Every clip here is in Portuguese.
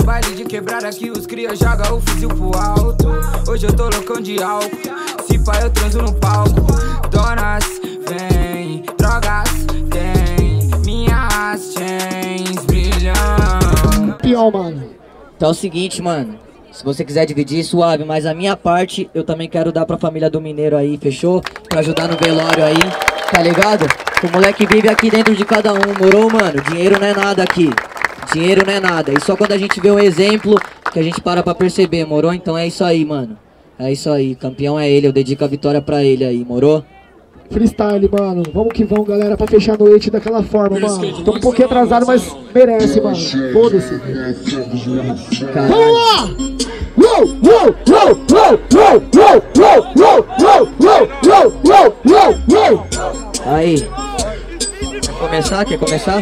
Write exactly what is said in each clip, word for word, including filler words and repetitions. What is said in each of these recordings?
baile de quebrada que os cria joga o fuzil pro alto. Hoje eu tô loucão de álcool, se pá eu transo no palco. Donas, vem, drogas, tem, minhas chains brilham. Pior, mano. Então é o seguinte, mano. Se você quiser dividir, suave, mas a minha parte eu também quero dar pra família do Mineiro aí, fechou? Pra ajudar no velório aí, tá ligado? O moleque vive aqui dentro de cada um, morou, mano? Dinheiro não é nada aqui. Dinheiro não é nada. E só quando a gente vê um exemplo que a gente para pra perceber, morou? Então é isso aí, mano. É isso aí, campeão é ele, eu dedico a vitória pra ele aí, morou? Freestyle, mano. Vamos que vamos, galera, pra fechar a noite daquela forma, mano. Tô um pouquinho atrasado, mas merece, mano. Foda-se. Vamos lá! Uou, uou, uou, uou, uou, uou, uou, uou, uou, uou, uou, uou, uou. Aí. Quer começar? Quer começar?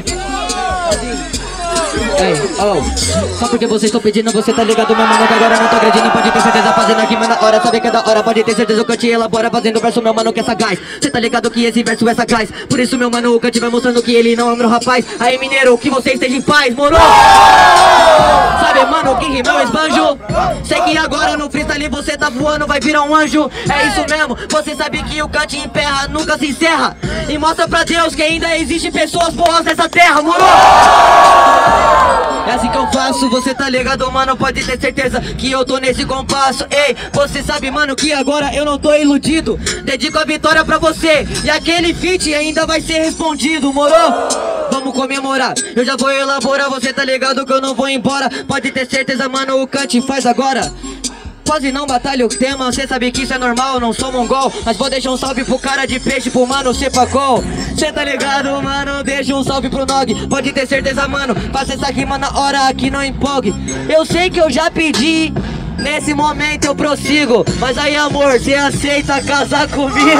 Ei, oh, só porque vocês estão pedindo, você tá ligado, meu mano, que agora não tô agredindo. Pode ter certeza, fazendo aqui, mano, na hora, sabe que é da hora. Pode ter certeza que eu te elabora, fazendo verso, meu mano, que é sagaz. Cê tá ligado que esse verso é sagaz. Por isso, meu mano, o Kant vai mostrando que ele não é meu rapaz. Aí, mineiro, que você esteja em paz, moro? Sabe, mano, que rimão esbanjo. Sei que agora no freestyle você tá voando, vai virar um anjo. É isso mesmo, você sabe que o Kant emperra, nunca se encerra. E mostra pra Deus que ainda existe pessoas boas nessa terra, moro? É assim que eu faço, você tá ligado, mano, pode ter certeza que eu tô nesse compasso. Ei, você sabe, mano, que agora eu não tô iludido. Dedico a vitória pra você e aquele feat ainda vai ser respondido, morou? Vamos comemorar, eu já vou elaborar, você tá ligado que eu não vou embora. Pode ter certeza, mano, o Kant faz agora. Quase não batalha o tema, cê sabe que isso é normal, eu não sou mongol. Mas vou deixar um salve pro cara de peixe, pro mano Cepacol. Cê tá ligado, mano, deixa um salve pro Nog. Pode ter certeza, mano, faça essa rima na hora que não empolgue. Eu sei que eu já pedi, nesse momento eu prossigo. Mas aí, amor, cê aceita casar comigo?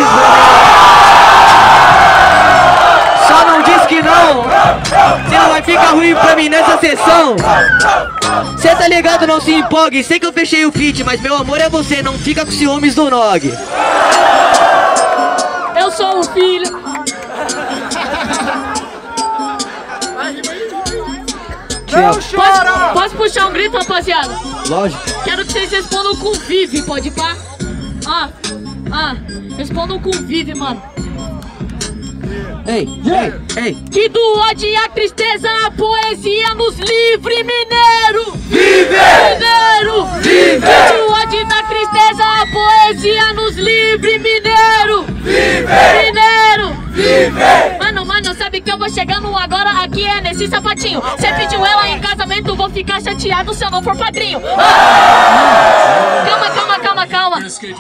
Só não diz que não, senão vai ficar ruim pra mim nessa sessão. Cê tá ligado, não se empolgue. Sei que eu fechei o feat, mas meu amor é você, não fica com ciúmes do Nog. Eu sou o filho. Não chora! Posso, posso puxar um grito, rapaziada? Lógico. Quero que vocês respondam com vive, pode pá? Ah, ah, respondam com vive, mano. Ei, ei, ei. Que do ódio e a tristeza a poesia nos livre, mineiro! Vive! Mineiro! Vive! Que do ódio e da tristeza a poesia nos livre, mineiro! Vive! Mineiro! Vive! Mano, mano, sabe que eu vou chegando agora aqui é nesse sapatinho. Cê pediu ela em casamento, vou ficar chateado se eu não for padrinho. Ah! Calma, calma, calma, calma.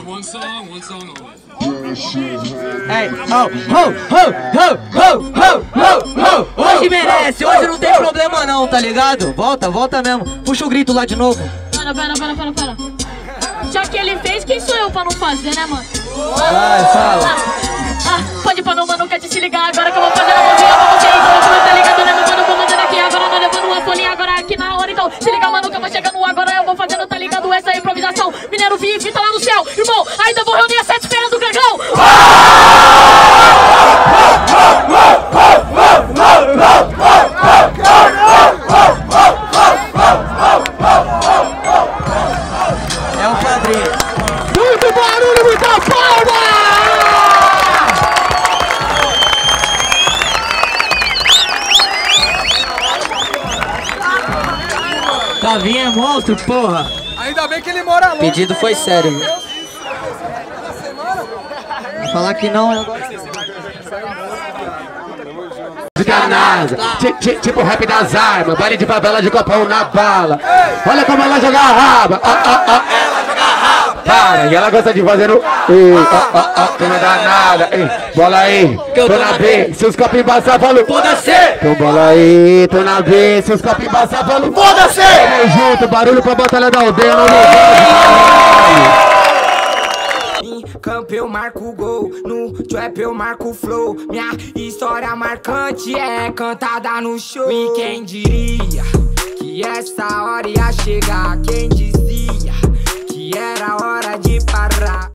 Ei, oh, oh, oh, oh, oh, oh, oh. Hoje merece, hoje não tem problema não, tá ligado? Volta, volta mesmo. Puxa o grito lá de novo. Para, para, para, para, para. Já que ele fez, quem sou eu pra não fazer, né, mano? Vai, fala. Ah, ah, pode pra não, mano, quer te se ligar agora que eu vou fazer a mãozinha pra você. Então, tá ligado, né, meu mano? Vou mandando aqui agora, não levando uma folhinha agora aqui na hora. Então, se liga, mano, que eu vou chegando agora, eu vou fazendo, tá ligado? Essa improvisação. Mineiro vive, tá lá no céu. Irmão, ainda vou reunir as sete esperando o Gregão. É o padrinho. Muito barulho, muita palma! Tavinha é monstro, porra. Ainda bem que ele mora longe. O pedido foi sério. Vai falar que não, eu agora. Danada, tipo rap das armas, baile de favela de copão na bala. Olha como ela joga a raba, ah, ah, ah. Ela joga a raba. Para, e ela gosta de fazer o ei, ah, ah, ah, dona danada, ei, bola aí, tô na B, se os copos embaçar, falo foda-se. Então bola aí, tô na B, se os copos embaçar, falo foda-se. Tamo junto, barulho pra batalha da aldeia, não me Campo eu marco o gol, no trap eu marco o flow. Minha história marcante é cantada no show. E quem diria que essa hora ia chegar? Quem dizia que era hora de parar?